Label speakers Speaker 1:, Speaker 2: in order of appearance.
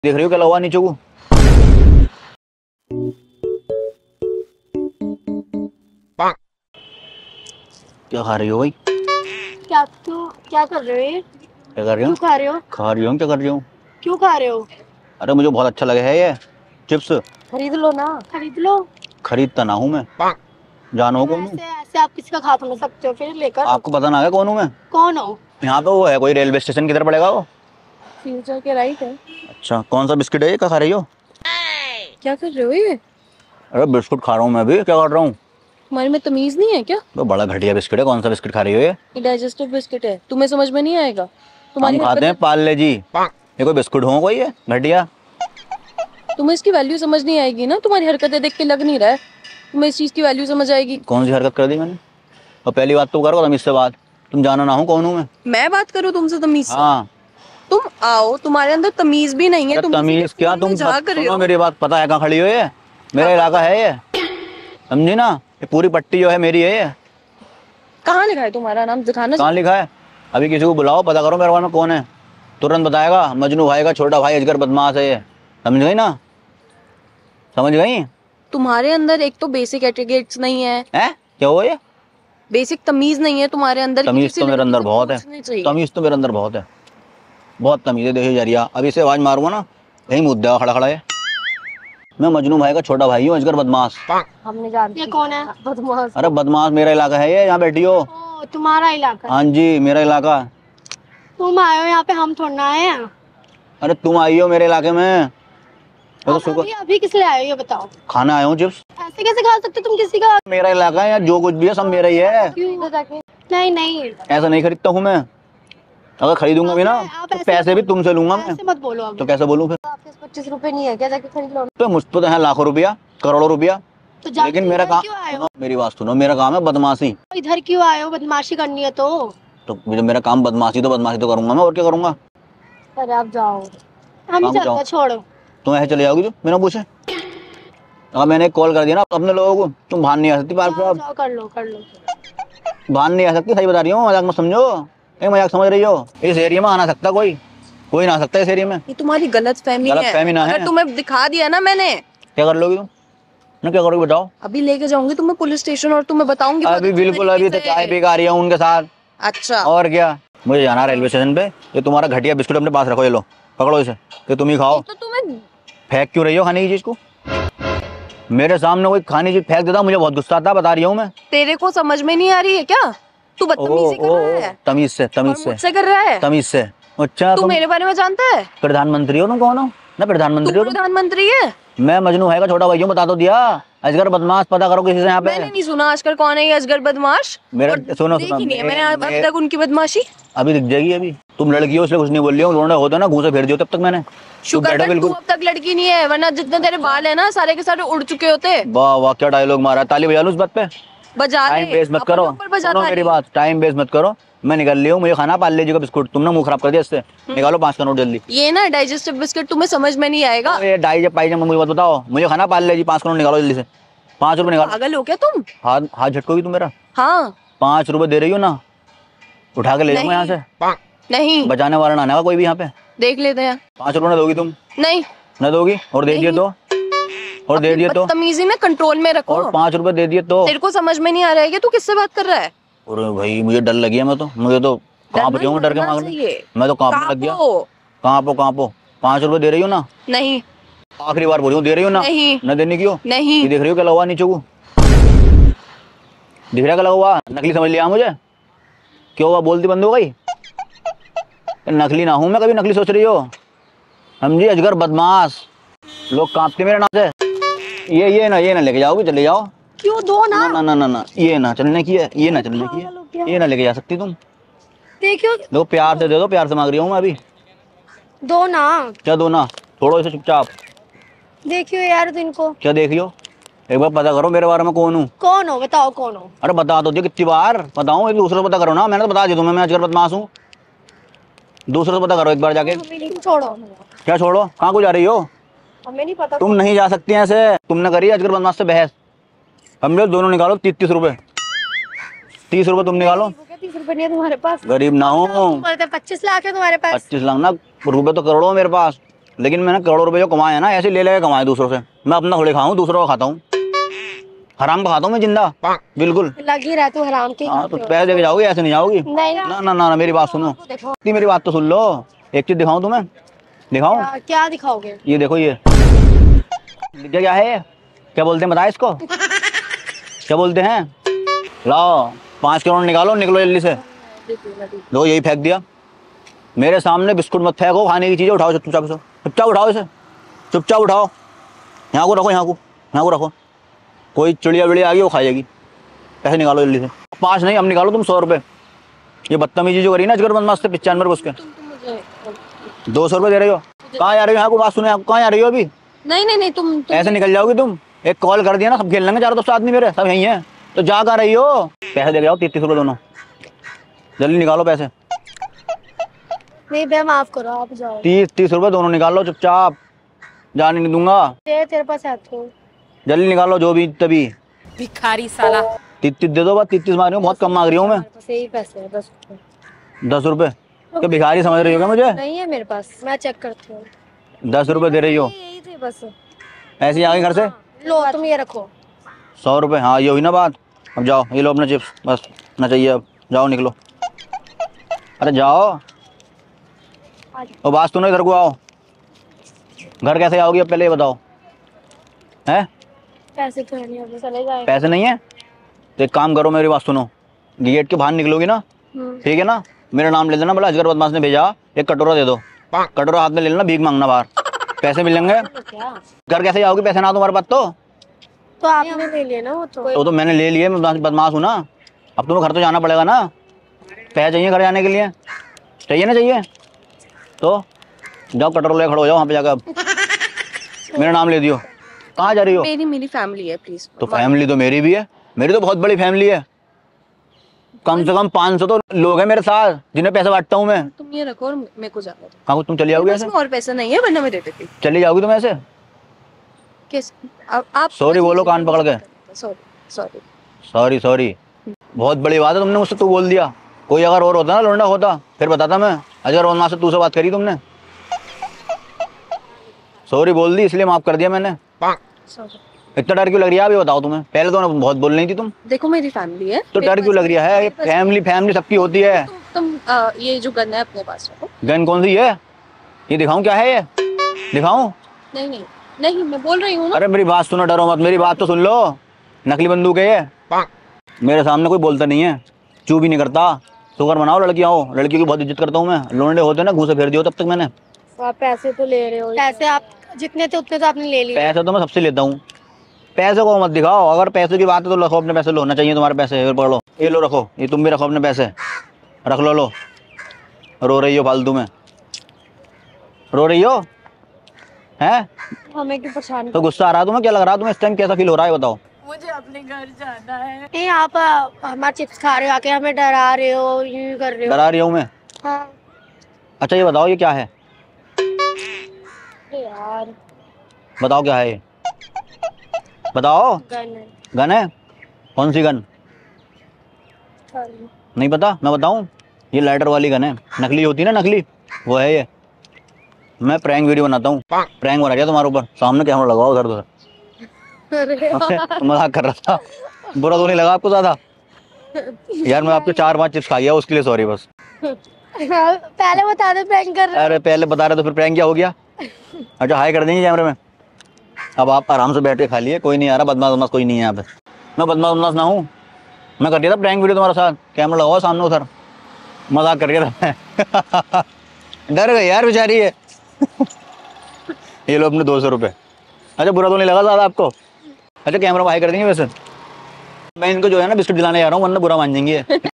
Speaker 1: देख रही हो क्या लगा हुआ नीचे को? क्या खा रही हो भाई?
Speaker 2: क्या कर रहे हो ये?
Speaker 1: क्या कर रही हो?
Speaker 2: क्यों खा रहे हो?
Speaker 1: खा रही हो? क्या कर रही हो?
Speaker 2: क्यों खा रहे हो?
Speaker 1: अरे मुझे बहुत अच्छा लगा है ये चिप्स।
Speaker 2: खरीद लो ना। खरीद लो।
Speaker 1: खरीदता ना हूँ मैं। जानो कौन हूँ?
Speaker 2: ऐसे ऐसे आप किसी का खा तो नहीं सकते हो, फिर लेकर।
Speaker 1: आपको पता ना है कौन हूँ मैं?
Speaker 2: कौन हो?
Speaker 1: यहाँ पे वो है कोई रेलवे स्टेशन किधर पड़ेगा वो?
Speaker 2: फ्यूचर के राइट है।
Speaker 1: अच्छा कौन सा बिस्किट है ये? क्या खा रही हो?
Speaker 2: क्या कर रहे हो ये?
Speaker 1: अरे बिस्कुट खा रहा हूँ मैं भी। क्या कर रहा हूँ?
Speaker 2: तुम्हारे में तमीज नहीं है क्या?
Speaker 1: तो बड़ा घटिया बिस्किट है। कौन सा बिस्किट खा रही हो ये?
Speaker 2: ये डाइजेस्टिव बिस्किट है, तुम्हें समझ में नहीं आएगा।
Speaker 1: हम
Speaker 2: तुम्हारी
Speaker 1: खाते हैं पार्ले जी। ये कोई बिस्कुट हो कोई है घटिया?
Speaker 2: तुम्हें इसकी वैल्यू समझ नहीं आएगी ना। तुम्हारी हरकतें देख के लग नहीं रहा है तुम्हें इस चीज की वैल्यू समझ आएगी।
Speaker 1: कौन सी हरकत कर दी मैंने? और पहली बात तो करो तमीज से बात। तुम जानो ना हूँ कौन हूँ मैं?
Speaker 2: बात करूँ तुमसे तमीज से?
Speaker 1: हाँ।
Speaker 2: तुम आओ, तुम्हारे अंदर तमीज भी नहीं है।
Speaker 1: अरे
Speaker 2: तुम
Speaker 1: तमीज क्या? तुम सुनो मेरी बात। पता है कहाँ खड़ी हो ये? मेरा इलाका है ये, समझी ना? ये पूरी पट्टी जो है मेरी है ये।
Speaker 2: कहाँ लिखा है तुम्हारा नाम? दिखाना।
Speaker 1: कहाँ लिखा है? अभी किसी को बुलाओ, पता करो मेरे बारे में कौन है। तुरंत बताएगा। मजनू भाई का छोटा भाई अजगर बदमाश है ये। समझ गई ना? समझ गई?
Speaker 2: तुम्हारे अंदर एक तो बेसिक एटिकेट्स नहीं है।
Speaker 1: क्या हुआ ये?
Speaker 2: बेसिक तमीज नहीं है तुम्हारे अंदर।
Speaker 1: तमीज तो मेरे अंदर बहुत है। तमीज तो मेरे अंदर बहुत है। बहुत तमीज है। देखिए जरिया, अभी से आवाज मारूंगा ना यही मुद्दा खड़ा खड़ा है। मैं मजनू भाई का छोटा भाई हूँ, अजगर बदमाश।
Speaker 2: हमने जानते। ये कौन है? बदमाश।
Speaker 1: अरे बदमाश मेरा इलाका है ये। यहाँ बैठी हो?
Speaker 2: तुम्हारा इलाका?
Speaker 1: हाँ जी मेरा इलाका।
Speaker 2: तुम आए हो यहाँ पे, हम थोड़ा ना आए हैं।
Speaker 1: अरे तुम आई हो मेरे इलाके में तो
Speaker 2: अभी किस लिए आए हो ये बताओ।
Speaker 1: खाना आया हूँ चिप्स।
Speaker 2: ऐसे कैसे खा सकते हो तुम किसी का?
Speaker 1: मेरा इलाका है यार, जो कुछ भी है सब मेरा ही है।
Speaker 2: नहीं नहीं,
Speaker 1: ऐसा नहीं खरीदता हूँ मैं। अगर खरीदूंगा भी ना तो पैसे भी तुमसे लूंगा मैं।
Speaker 2: ऐसे मत बोलो। अब
Speaker 1: तो कैसे बोलूँ फिर?
Speaker 2: आपके 25 रुपए नहीं है क्या? जाके खरीद लो।
Speaker 1: तो मुझ पे तो है लाखों रुपया, करोड़ों रुपया।
Speaker 2: तो
Speaker 1: लेकिन मेरा काम, मेरी बात सुनो, मेरा काम है बदमाशी।
Speaker 2: इधर क्यों आए हो? बदमाशी करनी है तो
Speaker 1: मेरा काम बदमाशी तो करूंगा मैं। और क्या करूंगा?
Speaker 2: अरे आप जाओ, हम चलते। छोड़ो।
Speaker 1: तुम ऐसे चले जाओगी जो बिना पूछे? अगर मैंने कॉल कर दिया ना अपने लोगों को, तुम भान नहीं आ सकती बार बार।
Speaker 2: कर लो कर लो।
Speaker 1: भान नहीं आ सकती, सही बता रही हूँ। मजाक मत समझो। मजाक समझ रही हो? इस एरिया में आना सकता कोई ना आ सकता इस एरिया में।
Speaker 2: ये तुम्हारी गलत फहमी है। अगर तुम्हें दिखा दिया ना मैंने।
Speaker 1: क्या कर लोगी तुम? ना क्या करोगी बताओ?
Speaker 2: अभी लेके जाऊंगी तुम्हें पुलिस स्टेशन और तुम्हें बताऊंगी।
Speaker 1: अभी बिल्कुल, अभी तो चाय पी आ रही हूँ उनके साथ।
Speaker 2: अच्छा
Speaker 1: और क्या? मुझे जाना रेलवे स्टेशन पे। ये तुम्हारा घटिया बिस्कुट अपने पास रखो, ये लो पकड़ो इसे, कि तुम ही खाओ।
Speaker 2: तो तुम्हें
Speaker 1: फेंक क्यों रही हो खाने की चीज को? मेरे सामने कोई खाने की चीज फेंक देता मुझे बहुत गुस्सा आता, बता रही हूँ मैं।
Speaker 2: तेरे को समझ में नहीं आ रही है क्या? तू बदतमीजी कर रहा है।
Speaker 1: तमीज से
Speaker 2: मुझसे कर रहा है।
Speaker 1: तमीज से। अच्छा
Speaker 2: तू मेरे बारे में जानता है?
Speaker 1: प्रधानमंत्री हो तुम? कौन हो ना? प्रधानमंत्री हो?
Speaker 2: प्रधानमंत्री है?
Speaker 1: मैं मजनू भाई का छोटा भाई हूँ, बता तो दिया। अजगर बदमाश पता करो किसी से यहाँ पे।
Speaker 2: मैंने नहीं सुना आजकल कौन है ये अजगर बदमाश।
Speaker 1: मेरा सुनो
Speaker 2: मैंने अब तक उनकी बदमाशी।
Speaker 1: अभी दिख जाएगी। अभी तुम लड़की हो इसलिए कुछ नहीं बोल रही हूँ। रोना होता ना घूसे फेर दियो तब तक मैंने।
Speaker 2: शुक्र कर तू अब तक लड़की नहीं है, वरना जितने तेरे बाल है ना सारे के सारे उड़ चुके होते।
Speaker 1: वाह वाह क्या डायलॉग मारा। ताली बजा लो उस बात पे।
Speaker 2: बजा
Speaker 1: टाइम वेस्ट मत करो। सुनो मेरी बात, टाइम वेस्ट मत करो। मैं निकल रही हूँ, मुझे खाना पार्ले जी का बिस्कुट। तुमने मुंह खराब कर दिया इससे। निकालो 5 का नोट जल्दी।
Speaker 2: ये ना डाइजेस्टिव बिस्किट तुम्हें समझ में नहीं आएगा।
Speaker 1: ये डाइजेस्ट पाइजेस्ट मुझे बात बताओ। मुझे खाना पार्ले जी 5 का नोट निकालो जल्दी से। 5 रुपए निकालो।
Speaker 2: पागल हो क्या तुम?
Speaker 1: हाथ हाथ झटकोगी तुम मेरा?
Speaker 2: हाँ
Speaker 1: 5 रुपए दे रही हो ना? उठा के ले जाऊंगा यहाँ से।
Speaker 2: नहीं
Speaker 1: बचाने वाला ना आने का कोई भी यहाँ पे।
Speaker 2: देख लेते हैं।
Speaker 1: 5 रुपए ना दोगी तुम?
Speaker 2: नहीं
Speaker 1: न दोगी? और दे दिए तो? और दे दिए तो?
Speaker 2: तमीजी में कंट्रोल में रखो।
Speaker 1: और 5 रुपए दे दिए तो?
Speaker 2: तेरे को समझ में नहीं आ रहा है कि तू किससे बात कर रहा है?
Speaker 1: अरे भाई मुझे डर लगी है। मुझे तो कांप रही हूँ डर के मांगने। मैं तो कांपने लग गया। कांपो। 5 रुपए दे रही हो ना?
Speaker 2: नहीं।
Speaker 1: आखिरी बार बोल रही हूँ, दे रही हो ना?
Speaker 2: नहीं।
Speaker 1: न देने की हो?
Speaker 2: नहीं।
Speaker 1: ये देख रही हो क्या लगा हुआ नीचे को? दिख रहा क्या लगा हुआ? नकली समझ लिया मुझे? क्यों हुआ? बोलती बंद हो गई? नकली ना हूँ मैं, कभी नकली सोच रही हो? समझी? अजगर बदमाश। लोग कांपते मेरे नाम से। ये ना लेके जाओगी? चले जाओ।
Speaker 2: क्यों? दो ना।
Speaker 1: ना ये ना चलने की है। ये ना चलने की है। ये ना लेके जा सकती तुम।
Speaker 2: देखियो
Speaker 1: दो प्यार से दे दो। प्यार से मांग रही हूँ मैं अभी।
Speaker 2: दो ना।
Speaker 1: क्या दो ना? छोड़ो इसे चुपचाप।
Speaker 2: देखियो यार इनको।
Speaker 1: क्या देख लियो? एक बार पता करो मेरे बारे में कौन हूँ।
Speaker 2: कौन हो बताओ कौन हो?
Speaker 1: अरे बता दो कितनी बार बताऊँ? एक दूसरे को पता करो ना। मैंने तो बता दिया तुम्हें मैं अजगर बदमाश हूँ। दूसरे को पता करो एक बार जाके।
Speaker 2: छोड़ो।
Speaker 1: क्या छोड़ो? कहाँ को जा रही हो?
Speaker 2: हमें नहीं पता।
Speaker 1: तुम नहीं जा सकती ऐसे। तुमने करी अजगर बदमाश से बहस। हम लोग दोनों निकालो 30 रुपए। 30 रुपए तुम निकालो।
Speaker 2: 30 रुपए नहीं है तुम्हारे पास?
Speaker 1: गरीब ना हो।
Speaker 2: 25 लाख है तुम्हारे पास।
Speaker 1: 25 लाख ना रुपए तो करोड़ों मेरे पास। लेकिन मैंने करोड़ों रुपए जो कमाए हैं ना, ऐसे ले लेके कमाए दूसरों से। मैं अपना थोड़े खाऊं, दूसरों का खाता हूँ। हराम का खाता हूँ मैं जिंदा, बिल्कुल।
Speaker 2: लग ही रहा है तू हराम के
Speaker 1: हाँ तो पैसे देके जाओगी, ऐसे नहीं जाओगी।
Speaker 2: नहीं
Speaker 1: ना ना ना, मेरी बात सुनो,
Speaker 2: देखो
Speaker 1: मेरी बात तो सुन लो। एक चीज दिखाऊं तुम्हें, दिखाऊं?
Speaker 2: क्या दिखाओगे?
Speaker 1: ये देखो, ये क्या है ये? क्या बोलते हैं, बताए इसको क्या बोलते हैं? लाओ 5 करोड़ निकालो, निकलो जल्दी से। दो, यही फेंक दिया मेरे सामने। बिस्कुट मत फेंको, खाने की चीजें उठाओ चुपचाप से, चुपचाप उठाओ इसे, चुपचाप उठाओ। यहाँ को रखो, यहाँ को रखो। कोई चिड़िया विड़िया आ गई वो खाएगी। पैसे निकालो जल्दी से। 5 नहीं, अब निकालो तुम 100 रुपये। ये बदतमीजी जो करी ना अजगर बदमाश से 95 रुपये उसके। 200 रुपये दे रही हो? कहाँ जा रही हो? यहाँ को बात सुने, आप कहाँ जा रही हो अभी?
Speaker 2: नहीं नहीं नहीं, तुम
Speaker 1: ऐसे निकल जाओगी तुम। एक कॉल कर दिया ना, सब खेल लेंगे चारों तरफ आदमी, मेरे सब यही है। तो जा कर रही हो? पैसे दे जाओ, 33 रुपये दोनों। जल्दी निकालो पैसे।
Speaker 2: नहीं भैया, माफ करो, आप जाओ।
Speaker 1: 30 रुपये दोनों निकालो चुपचाप, जाने नहीं दूंगा।
Speaker 2: तेरे पास है तो
Speaker 1: जल्दी निकालो, जो भी तभी।
Speaker 3: भिखारी साला।
Speaker 1: 33 दे दो, बस 33 मांग रही हूँ, बहुत कम मांग रही हूँ मैं।
Speaker 2: सही पैसे है, 10 रुपए।
Speaker 1: 10 रुपये? क्या भिखारी समझ रही हो क्या मुझे?
Speaker 2: नहीं है मेरे पास, मैं चेक करती हूँ।
Speaker 1: 10 रुपये दे रही हो?
Speaker 2: यही थे बस।
Speaker 1: ऐसे ही आ गई घर से?
Speaker 2: लो तुम ये रखो।
Speaker 1: 100 रुपये, हाँ ये हुई ना बात। अब जाओ, ये लो अपने चिप्स, बस ना चाहिए अब। जाओ निकलो, अरे जाओ। और बात सुनो, इधर को आओ। घर कैसे आओगी अब, पहले ये बताओ। हैं?
Speaker 2: पैसे तो है नहीं, अभी चले जाए।
Speaker 1: पैसे नहीं है तो एक काम करो, मेरी बात सुनो। गेट के बाहर निकलोगी ना, ठीक है ना, मेरा नाम ले लेना, बोला अजगर बदमाश ने भेजा, एक कटोरा दे दो। कटोरा हाथ में ले लेना, भीख मांगना बाहर, पैसे मिलेंगे। घर कैसे आओगी, पैसे ना तुम्हारे पास
Speaker 2: तो आपने ले लिया ना वो
Speaker 1: तो मैंने ले लिए, मैं बदमाश हूँ ना। अब तुम्हें घर तो जाना पड़ेगा ना, पैसे चाहिए घर जाने के लिए, चाहिए ना? चाहिए तो जाओ, कटोरा ले खड़ो हो जाओ वहाँ पे जाकर। अब मेरा नाम ले दियो। कहाँ जा रही हो?
Speaker 2: मेरी फैमिली है, प्लीज।
Speaker 1: तो फैमिली तो मेरी भी है, मेरी तो बहुत बड़ी फैमिली है। कम से कम 500 तो लोग हैं मेरे साथ, जिन्हें पैसे बांटता हूँ मैं।
Speaker 2: तुम ये रखो और मेरे को जाने दो।
Speaker 1: कहाँ तुम चली जाओगी ऐसे?
Speaker 2: और पैसा नहीं है, वरना मैं दे देती।
Speaker 1: चली जाओगी तुम ऐसे?
Speaker 2: किस आप
Speaker 1: सॉरी बोलो कान पकड़ के।
Speaker 2: सॉरी सॉरी
Speaker 1: सॉरी सॉरी, बहुत बड़ी बात है, तुमने मुझसे तू बोल दिया। कोई अगर और होता ना, लौंडा होता, फिर बताता मैं। अजगर बदमाश से तू से बात करी तुमने। सॉरी बोल दी, इसलिए माफ कर दिया मैंने।
Speaker 2: सॉरी।
Speaker 1: इतना डर क्यों लग रही है अभी बताओ तुम्हें? पहले तो बहुत बोल रही थी तुम।
Speaker 2: देखो मेरी फैमिली है
Speaker 1: तो डर क्यों लग रही है? फैमिली सबकी होती है।
Speaker 2: तुम ये जो गन है अपने पास रखो।
Speaker 1: गन कौन सी है? ये दिखाऊं क्या है? ये दिखाऊं?
Speaker 2: नहीं नहीं नहीं, मैं बोल रही हूँ ना।
Speaker 1: अरे मेरी बात सुनो, डरो मत, मेरी बात तो सुन लो। नकली बंदूक है ये, मेरे सामने कोई बोलता नहीं है, चू भी नहीं करता। शुक्र मनाओ लड़कियां हो, लड़कियों की बहुत इज्जत करता हूँ मैं। लोंडे होते ना, घूसे फेर दियो तब तक मैंने।
Speaker 2: आप पैसे तो ले रहे हो, पैसे आप जितने थे उतने तो आपने ले लिए।
Speaker 1: पैसे तो मैं सबसे लेता हूँ, पैसे को मत दिखाओ। अगर पैसे की बात है तो रखो अपने पैसे, लो ना चाहिए तुम्हारे पैसे, ये पकड़ो, ये लो रखो, ये तुम भी रखो अपने पैसे, रख लो। रो रही हो फालतू में, रो रही हो हैं?
Speaker 2: हमें क्यों परेशान?
Speaker 1: तो गुस्सा आ रहा है तुम्हें? क्या लग रहा है तुम्हें इस टाइम? कैसा फील हो रहा है बताओ?
Speaker 3: मुझे अपने घर जाना है।
Speaker 2: नहीं, आप हमारे चिप्स खा रहे हो, आके हमें डरा रहे हो, यूं कर रहे हो।
Speaker 1: डरा रही हूँ मैं?
Speaker 2: हाँ।
Speaker 1: अच्छा ये बताओ, ये क्या है?
Speaker 2: यार
Speaker 1: बताओ क्या है ये, बताओ।
Speaker 2: गन है।
Speaker 1: गन है? कौन सी गन? नहीं पता? मैं बताऊं, ये लाइटर वाली गन है, नकली होती है ना, नकली, वो है ये। मैं प्रैंक वीडियो बनाता हूँ, प्रैंक बना गया तुम्हारे ऊपर, सामने कैमरा लगाओ उधर उधर। मजाक कर रहा था, बुरा तो नहीं लगा आपको ज्यादा? यार मैं आपके 4-5 चिप्स खाई है, उसके लिए सॉरी बस।
Speaker 2: पहले बता दो प्रैंक कर रहे।
Speaker 1: अरे पहले बता रहे तो फिर प्रैंक क्या हो गया? अच्छा हाई कर देंगे कैमरे में। अब आप आराम से बैठ के खा लिए, कोई नहीं आ रहा, बदमाश कोई नहीं है यहाँ पे। मैं बदमाश ना हूँ, मैं कर दिया था प्रैंक वीडियो तुम्हारे साथ, कैमरा लगाओ सामने उधर, मजाक कर रहा था। डर गई यार बेचारी है। ये लो अपने 200 रुपये। अच्छा बुरा तो नहीं लगा ज़्यादा आपको? अच्छा कैमरा हाई कर देंगे वैसे? मैं इनको जो है ना बिस्कुट दिलाने जा रहा हूँ, वरना बुरा मान जाएंगे।